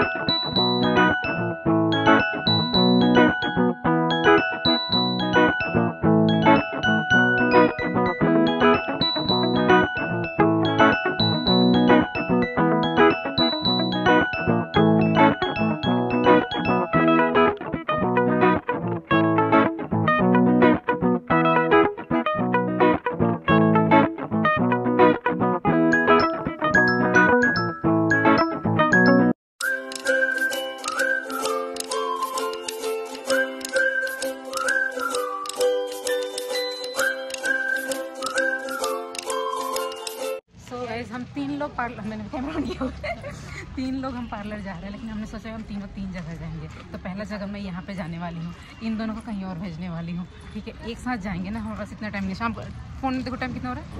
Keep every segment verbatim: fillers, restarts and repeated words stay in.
हम तीन लोग पार्लर, मैंने कैमरा नहीं होगा तीन लोग हम पार्लर जा रहे हैं, लेकिन हमने सोचा हम तीनों तीन जगह जाएंगे। तो पहला जगह मैं यहाँ पे जाने वाली हूँ, इन दोनों को कहीं और भेजने वाली हूँ। ठीक है, एक साथ जाएंगे ना, हमारे पास इतना टाइम नहीं। शाम को फोन में देखो टाइम कितना हो रहा है,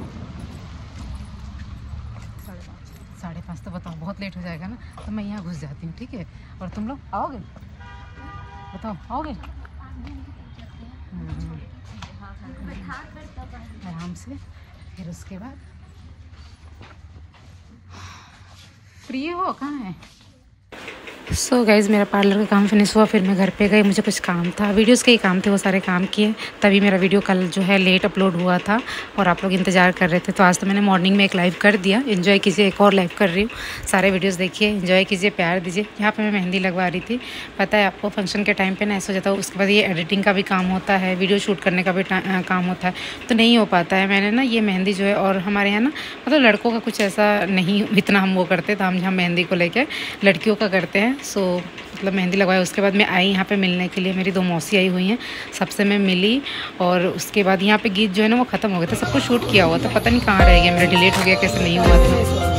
साढ़े पाँच साढ़े पाँच तो बताओ बहुत लेट हो जाएगा ना। तो मैं यहाँ घुस जाती हूँ, ठीक है। और तुम लोग आओगे, बताओ आओगे? आराम से, फिर उसके बाद फ्री हो, कहाँ है? सो so गाइज़, मेरा पार्लर का काम फिनिश हुआ, फिर मैं घर पे गई। मुझे कुछ काम था, वीडियोस के ही काम थे, वो सारे काम किए, तभी मेरा वीडियो कल जो है लेट अपलोड हुआ था और आप लोग इंतज़ार कर रहे थे। तो आज तो मैंने मॉर्निंग में एक लाइव कर दिया। एंजॉय कीजिए, एक और लाइव कर रही हूँ, सारे वीडियोस देखिए, एंजॉय कीजिए, प्यार दीजिए। यहाँ पर मैं मेहंदी लगवा रही थी, पता है आपको, फंक्शन के टाइम पर ना ऐसा हो जाता है। उसके बाद ये एडिटिंग का भी काम होता है, वीडियो शूट करने का भी काम होता है, तो नहीं हो पाता है। मैंने ना ये मेहंदी जो है, और हमारे यहाँ ना मतलब लड़कों का कुछ ऐसा नहीं इतना हम वो करते, तो हम यहाँ मेहंदी को लेकर लड़कियों का करते हैं। सो मतलब मेहंदी लगवाई, उसके बाद मैं आई यहाँ पे मिलने के लिए। मेरी दो मौसी आई हुई हैं, सबसे मैं मिली। और उसके बाद यहाँ पे गीत जो है ना वो ख़त्म हो गया था, सब कुछ शूट किया हुआ था, पता नहीं कहाँ रह गया मेरा, डिलीट हो गया, कैसे नहीं हुआ था।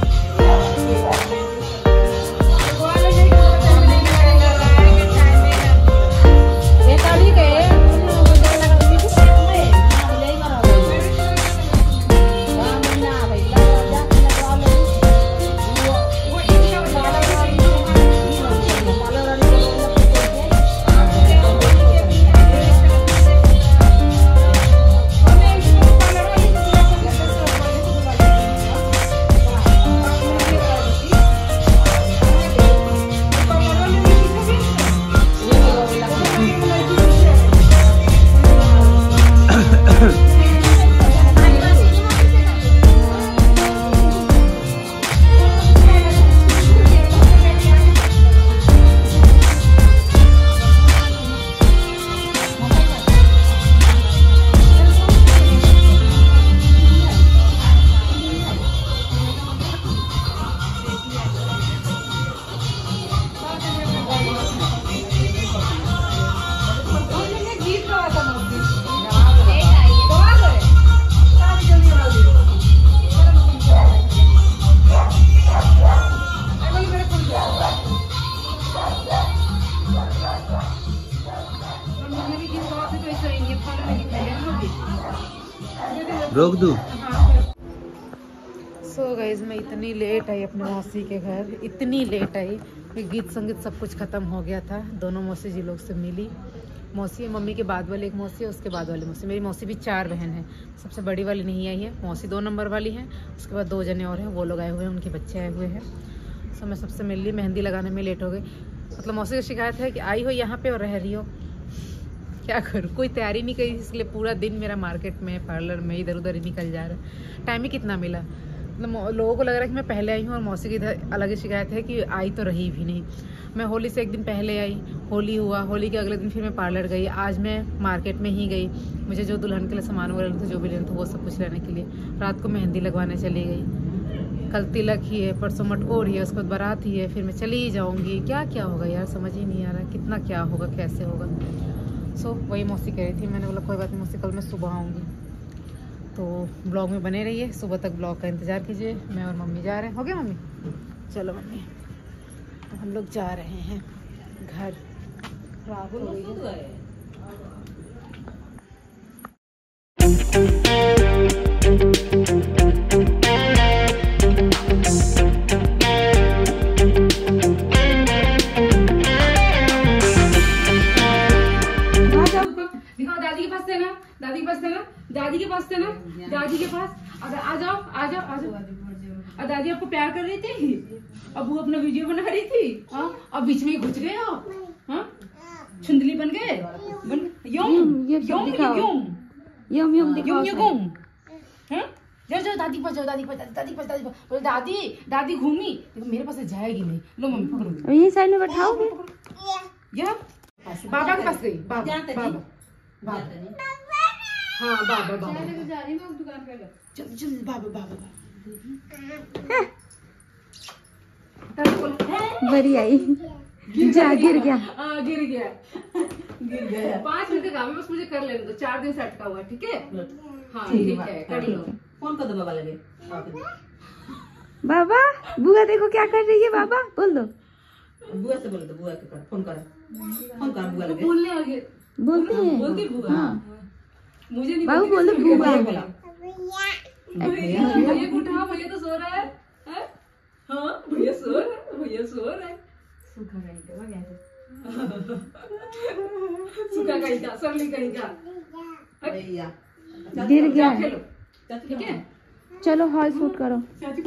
रोक दूँ। सो गाइज, मैं इतनी लेट आई अपने मौसी के घर, इतनी लेट आई कि गीत संगीत सब कुछ ख़त्म हो गया था। दोनों मौसी जी लोग से मिली। मौसी मम्मी के बाद वाली एक मौसी है, उसके बाद वाली मौसी, मेरी मौसी भी चार बहन है, सबसे बड़ी वाली नहीं आई है, मौसी दो नंबर वाली है। उसके बाद दो जने और हैं, वो लोग आए हुए हैं, उनके बच्चे आए हुए हैं। सो मैं सबसे मिल ली, मेहंदी लगाने में लेट हो गई। मतलब मौसी की शिकायत है कि आई हो यहाँ पे और रह रही हो, क्या करूँ, कोई तैयारी नहीं करी, इसलिए पूरा दिन मेरा मार्केट में, पार्लर में इधर उधर ही निकल जा रहा है। टाइम ही कितना मिला, मतलब लोगों को लग रहा है कि मैं पहले आई हूँ, और मौसी की इधर अलग ही शिकायत है कि आई तो रही भी नहीं। मैं होली से एक दिन पहले आई, होली हुआ, होली के अगले दिन फिर मैं पार्लर गई। आज मैं मार्केट में ही गई, मुझे जो दुल्हन के लिए सामान वगैरह लेना था, जो भी लेना था, वो सब कुछ लेने के लिए। रात को मेहंदी लगवाने चली गई। कल तिलक ही है, परसों मटकोर ही है, उसके बाद बारात ही है, फिर मैं चली ही जाऊँगी। क्या क्या होगा यार, समझ ही नहीं आ रहा कितना क्या होगा, कैसे होगा। सो so, वही मौसी कह रही थी, मैंने बोला कोई बात नहीं मौसी, कल मैं सुबह आऊँगी। तो ब्लॉग में बने रहिए, सुबह तक ब्लॉग का इंतज़ार कीजिए। मैं और मम्मी जा रहे हैं। हो गया मम्मी? चलो मम्मी, तो हम लोग जा रहे हैं घर। रात हो गई है। दादी के पास देना, दादी के पास देना, दादी के पास। अगर आ जाओ आ जाओ आ जाओ, दादी आपको प्यार कर रही थी। अब वो अपना वीडियो बना रही थी, हाँ अब बीच में घुस गए आप, हाँ छुंदली बन गए, बन यम यम यम यम यम यम, हाँ जाओ जाओ दादी पास जाओ, दादी पास दादी पास दादी पास, दादी दादी घूमी, देखो मेरे पास जाएगी नहीं, लो मम्मी पकड़ो, ये साइड में बैठाओगे, या बाबा के पास गई, बाबा बाबा बाबा, हाँ बाबा बाबा चल चल बाबा बाबा बड़ी आई जा गिर गया, हाँ गिर गया गिर गया। पाँच मिनट का काम है बस, मुझे कर लेने दो, चार दिन से अटका हुआ, ठीक है, हाँ ठीक है कर लो, फोन कर दो बाबा लगे। बाबा बुआ देखो क्या कर रही है, बाबा बोल दो, बुआ से बोल दो, बुआ के कर फोन कर, फोन कर बुआ लगे, बोलने आगे बोलती है, बोलती बुआ, मुझे नहीं बाबू बोल दो बुआ, भैया उठा, भैया तो सो रहा है, हाँ भैया सो रहा है, भैया सो रहा है, सूखा कहीं का सूखा कहीं का सरली कहीं का भैया गिर गया, ठीक है चलो हॉल शूट करो।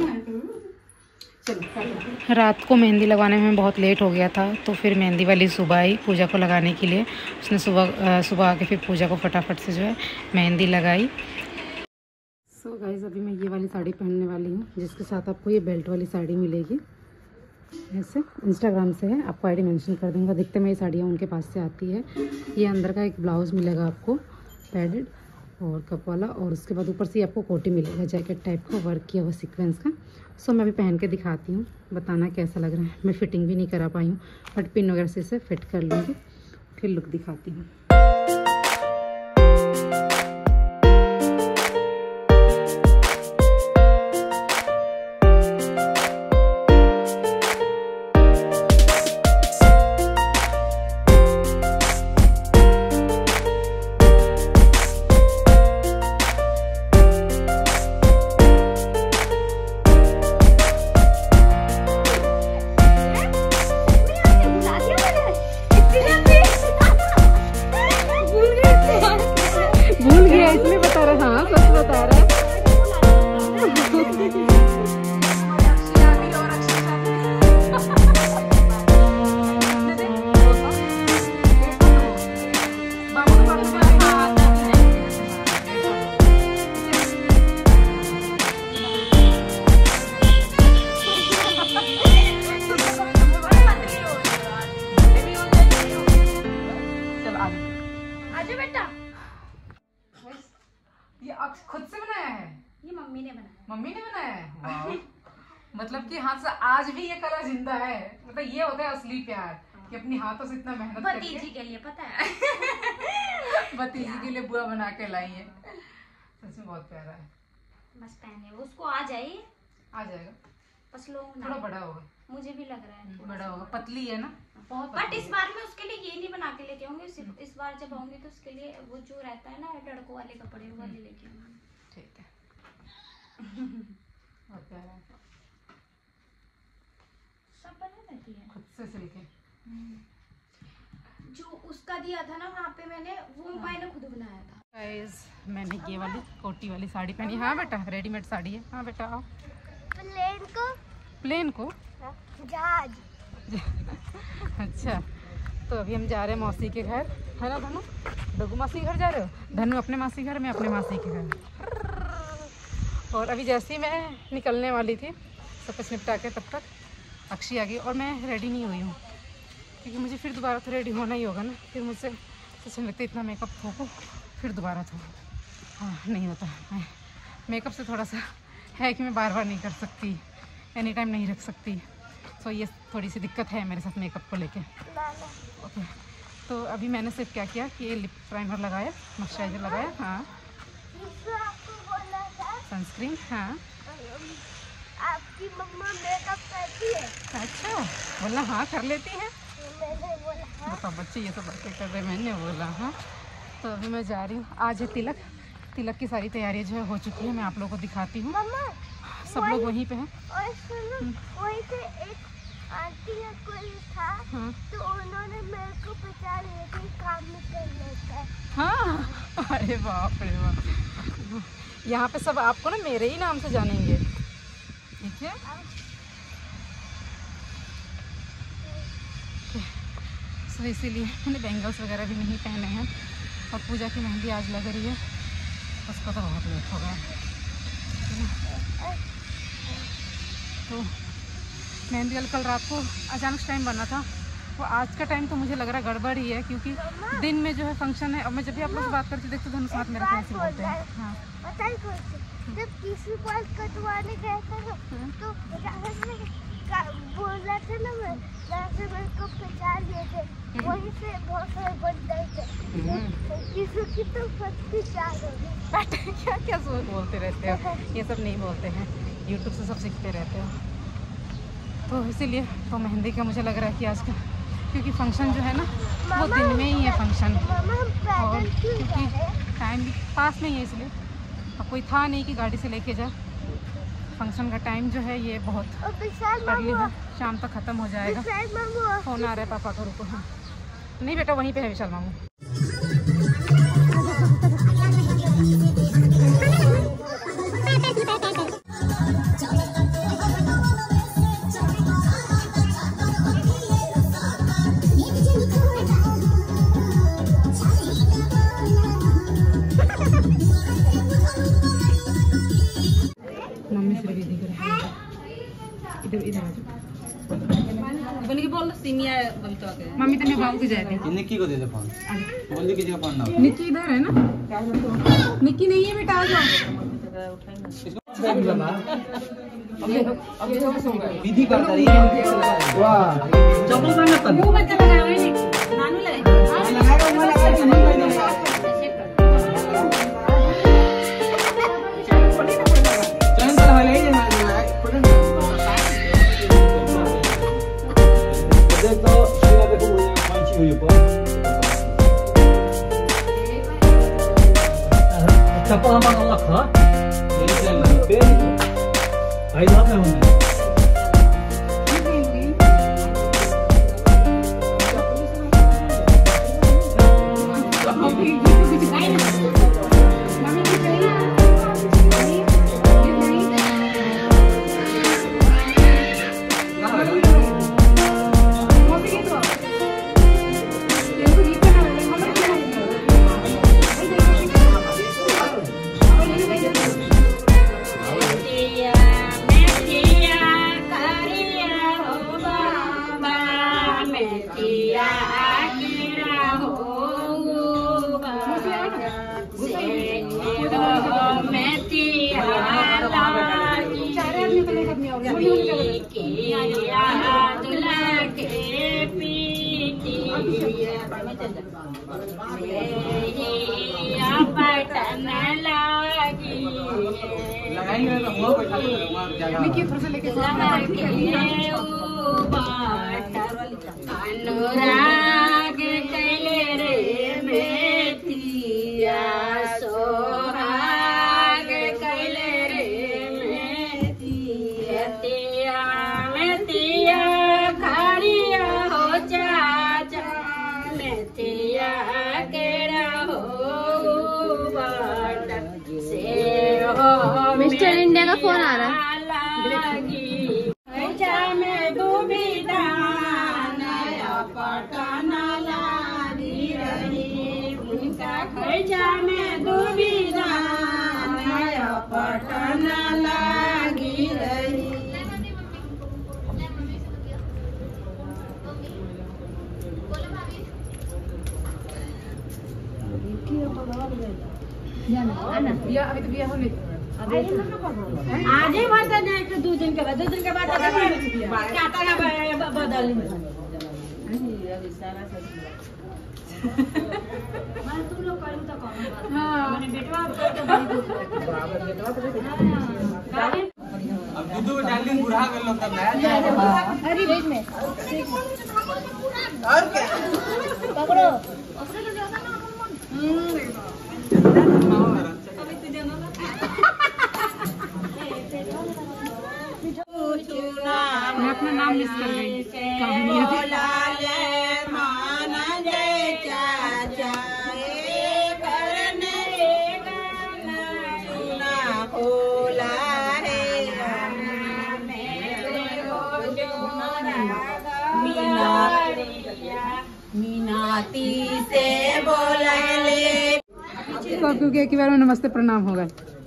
रात को मेहंदी लगाने में बहुत लेट हो गया था, तो फिर मेहंदी वाली सुबह आई पूजा को लगाने के लिए, उसने सुबह सुबह आके फिर पूजा को फटाफट से जो है मेहंदी लगाई। सो so गाइस अभी मैं ये वाली साड़ी पहनने वाली हूँ, जिसके साथ आपको ये बेल्ट वाली साड़ी मिलेगी, ऐसे इंस्टाग्राम से है, आपको आईडी मेंशन कर दूंगा, देखते मैं ये साड़ियाँ उनके पास से आती है। ये अंदर का एक ब्लाउज मिलेगा आपको पैडेड और कप वाला, और उसके बाद ऊपर से आपको कोटी मिलेगा जैकेट टाइप का वर्क किया हुआ सीक्वेंस का। सो मैं अभी पहन के दिखाती हूँ, बताना कैसा लग रहा है। मैं फिटिंग भी नहीं करा पाई हूँ, बट पिन वगैरह से इसे फिट कर लूँगी, फिर लुक दिखाती हूँ। खुद से बनाया है, ये मम्मी ने बनाया, मम्मी ने बनाया है मतलब कि हाथ से आज भी ये कला जिंदा है, मतलब ये होता है असली प्यार कि अपनी हाथों से इतना मेहनत करके भतीजी के लिए पता है भतीजी के लिए बुआ बना के लाई है, सच में बहुत प्यारा है। बस पहने वो उसको आ जाए, आ जाएगा, बस लोग थोड़ा बड़ा होगा, मुझे भी लग रहा है बड़ा होगा, पतली है ना बहुत, बट इस बार मैं उसके लिए ये नहीं बना के लेके आऊंगी, सिर्फ इस बार जब आऊंगी तो उसके लिए वो जो रहता है ना लड़कों वाले कपड़े वो वाले लेके आऊंगी। ठीक है बहुत प्यारा है, सब बना देती है खुद से सिलके। जो उसका दिया था ना वहाँ पे मैंने, वो मैंने खुद बनाया था। गाइस मैंने ये वाली कोटी वाली साड़ी पहनी, हाँ बेटा रेडीमेड साड़ी है, हाँ बेटा आओ। प्लेन को प्लेन को जहाज अच्छा, तो अभी हम जा रहे हैं मौसी के घर, है ना धनु? डगू मासी के घर जा रहे हो? धनु अपने मासी घर, मैं अपने मासी के घर। और अभी जैसे ही मैं निकलने वाली थी सब कुछ निपटा के, तब तक अक्षी आ गई और मैं रेडी नहीं हुई हूँ, क्योंकि मुझे फिर दोबारा तो रेडी होना ही होगा ना, फिर मुझसे सच में लगता है इतना मेकअप थोको फिर दोबारा थोको, हाँ नहीं होता। मैं मेकअप से थोड़ा सा है कि मैं बार बार नहीं कर सकती, एनी टाइम नहीं रख सकती, सो ये थोड़ी सी दिक्कत है मेरे साथ मेकअप को लेके। ओके तो अभी मैंने सिर्फ क्या किया कि ये लिप प्राइमर लगाया, मॉइस्चराइजर लगाया, हाँ सनस्क्रीन, हाँ आपकी मम्मा मेकअप करती है? अच्छा बोला हाँ कर लेती हैं, बताओ बच्चे ये सब बातें कर रहे, मैंने बोला हाँ। तो अभी मैं जा रही हूँ, आज है तिलक, तिलक की सारी तैयारी जो है हो चुकी है, मैं आप लोगों को दिखाती हूँ, सब लोग वहीं पे हैं। और सुनो वहीं पे एक आंटी या कोई था, हाँ? तो उन्होंने मेरे को बता लिया कि काम नहीं कर लेता है। हाँ अरे बाप रे बाप, यहाँ पे सब आपको ना मेरे ही नाम से जानेंगे, ठीक है? तो इसीलिए मैंने बैंगल्स वगैरह भी नहीं पहने हैं। और पूजा की मेहंदी आज लग रही है, उसको तो बहुत लेट होगा। तो मेहंदी कल कल रात को अचानक टाइम बना था, वो आज का टाइम तो मुझे लग रहा है गड़बड़ ही है, क्योंकि दिन में जो है फंक्शन है। और मैं जब भी आप लोग से बात करती देखती हूँ, साथ मेरा कैसे बोलते हैं। हाँ जब किसी बाल कटवाने गए थे तो बोल रहे थे ना, मैं मेरे को पहचान लिए थे, वहीं से बहुत सारे बन गए थे। किसी की तो पत्ती चार हो गई। क्या क्या सब बोलते रहते हो, ये सब नहीं बोलते हैं, यूट्यूब से सब सीखते रहते हो। तो इसीलिए तो मेहंदी का मुझे लग रहा है कि आज का, क्योंकि फंक्शन जो है ना वो दिन में ही है फंक्शन, और क्योंकि टाइम भी पास में ही है, इसलिए अब कोई था नहीं कि गाड़ी से लेके जाए। फंक्शन का टाइम जो है ये बहुत अर्ली है, शाम तक ख़त्म हो जाएगा। फोन आ रहा है पापा का, रुको। हाँ नहीं बेटा, वहीं पे है विशाल मामू। मम्मी से भी दिख रहा है, इधर इधर आ जाओ। बनी के बोल सीमिया बलतो के मम्मी तने बाबू के जाए थे। निक्की को दे दे फोन, बोल दे किसी का फोन ना हो। निक्की इधर है ना, निक्की नहीं है बेटा, आ जाओ। विधि करता रही वाह चप्पल पहन मत वो बच्चा लगाओ नहीं नानू ले लगाएगा वो लगाएगा चप्पल हम अलग था आई लाभ है हमने अनुराग कैले रे मेथिया सोहाग कैले रे मेथिया तिया मेथिया खड़िया हो चाचा मेथिया केरा हो बाट से हो मिस्टर इंडिया का फोन आ रहा है। में दुविधा नया पटना लागी रही उनका खैजा में दुविधा नया पटना लागी रही। आज ही बात है एक दो दिन के बाद दो दिन के बाद क्या करना बदल तुम लोग करूँ तो मैंने बेटवा अब दूध डाल दिन बुढ़ा कर लो तब नया अरे वेज में और क्या पकड़ो मैं अपना नाम मिस कर गई। मीना छाती से बोले। तो अब क्योंकि एक बार में नमस्ते प्रणाम होगा।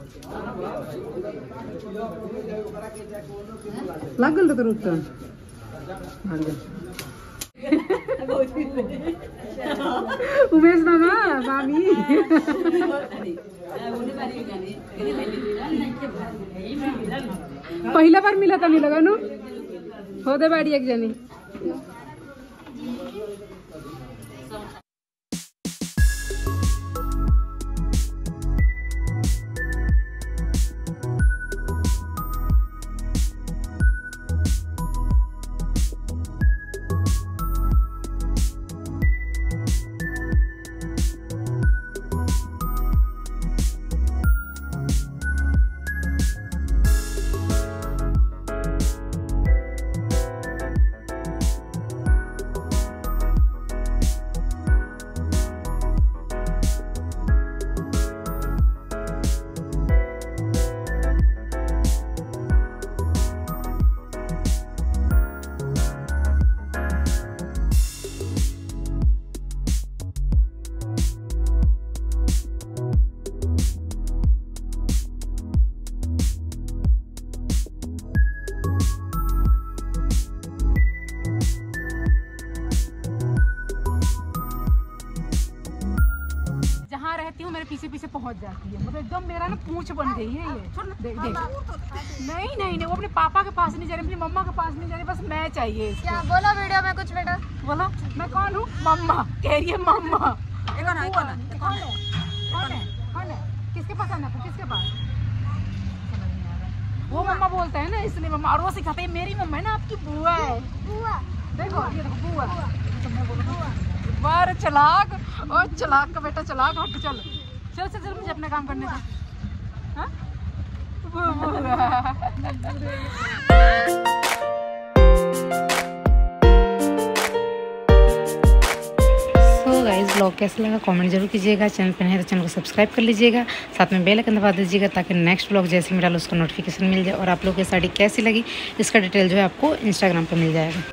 लग गल तो रुक तो उमेश मामा मामी पहला बार मिला था नहीं लगा नु हो दे बाड़ी एक जनी। मेरे पीछे पीछे पहुंच जाती है, मतलब एकदम मेरा ना पूंछ बन गई है ये। देख देख नहीं नहीं नहीं वो अपने पापा के पास नहीं जा रही, अपनी मम्मा के पास नहीं जा रही, बस मैं चाहिए इसको। क्या बोला वीडियो में कुछ बेटा? बोला मैं कौन हूँ? मम्मा कह रही है मम्मा। कौन है कौन है कौन है किसके पास आना है? किसके पास? वो मम्मा बोलता है ना इसलिए मम्मा, और वो सिखाते हैं मेरी मम्मा है ना आपकी बुआ है। बुआ देखो ये देखो बुआ, मैं बोलूँ बार चलाक और चलाक का बेटा चलाक। हट चल चल चल चल मुझे अपना काम करने दे। हाँ? सो गाइस ब्लॉग कैसा लगा कमेंट जरूर कीजिएगा। चैनल पर नहीं है तो चैनल को सब्सक्राइब कर लीजिएगा, साथ में बेल आइकन दबा दीजिएगा ताकि नेक्स्ट ब्लॉग जैसे मैं डालूँ उसका नोटिफिकेशन मिल जाए। और आप लोग की साड़ी कैसी लगी इसका डिटेल जो है आपको इंस्टाग्राम पर मिल जाएगा।